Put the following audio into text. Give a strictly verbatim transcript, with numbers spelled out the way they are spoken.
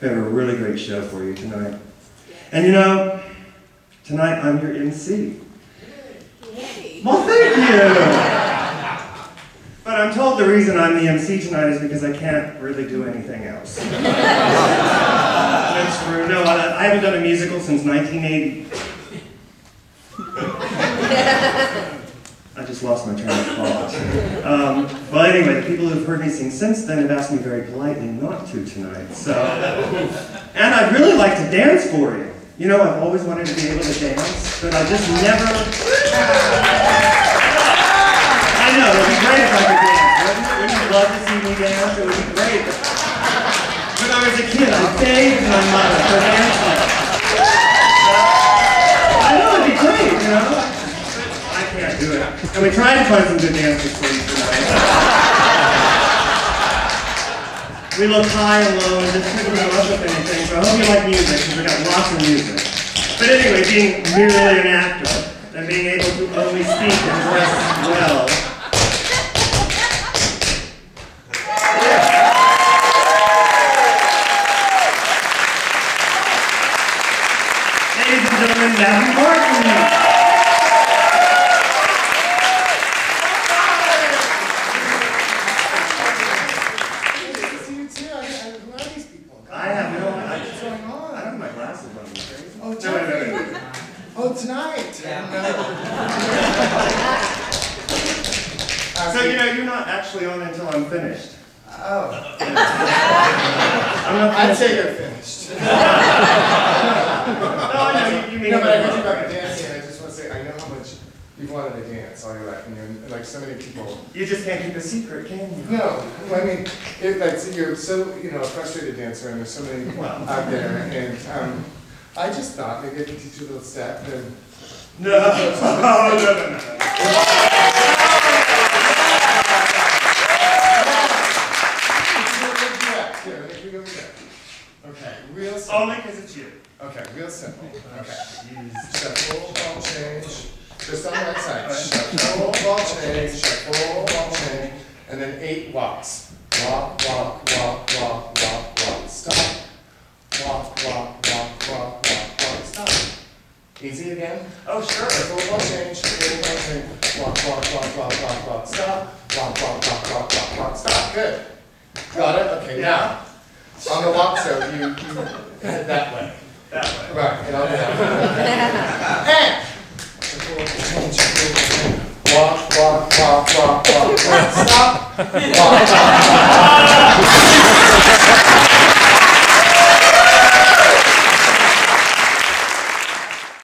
We have a really great show for you tonight. And you know, tonight I'm your M C. Well, thank you! But I'm told the reason I'm the M C tonight is because I can't really do anything else. That's true. No, I, I haven't done a musical since nineteen eighty. I just lost my train of thought. Um, well, anyway, the people who've heard me sing since then have asked me very politely not to tonight. So, and I'd really like to dance for you. You know, I've always wanted to be able to dance, but I just never... I know, it would be great if I could dance. Wouldn't, wouldn't you love to see me dance? It would be great. When I was a kid, I begged my mother for dance lessons. I know, it'd be great, you know? I can't do it. And we tried to find some good dancers for you tonight. We look high and low and just couldn't come up with anything, so I hope you like music, because we got lots of music. But anyway, being merely an actor, and being able to only speak and dress well. Ladies and gentlemen, Matthew Martin. Oh, tonight! Yeah. So, you know, you're not actually on until I'm finished. Oh. I'm not I'd say you're finished. No, I know, you, you mean... No, but I heard you about the dancing, and I just want to say, I know how much you've wanted to dance all your life, and you're, like, so many people... You just can't keep a secret, can you? No. Well, I mean, it, like, so you're so, you know, a frustrated dancer, and there's so many well. out there, and, um... I just thought maybe I could teach you a little step and... No, no, no, no, no. Okay, real simple. Only because it's you. Okay, real simple. Okay. Jeez. Shuffle, ball change. Just on the right side. Shuffle, ball change, shuffle, ball change. And then eight walks. Walk, walk, walk, walk, walk, walk. Stop. Walk, walk, walk, walk, walk, walk, stop. Easy again? Oh, sure. Full ball change, full ball change. Walk, walk, walk, walk, walk, walk, stop. Walk, walk, walk, walk, walk, walk, stop. Good. Got it? Okay, Yeah. now. On the walk, so you, you head that way. That way. Right, and I'll do that way. And! Full ball change, full ball change. Walk, walk, walk, walk, walk, walk, stop. Walk, walk, walk.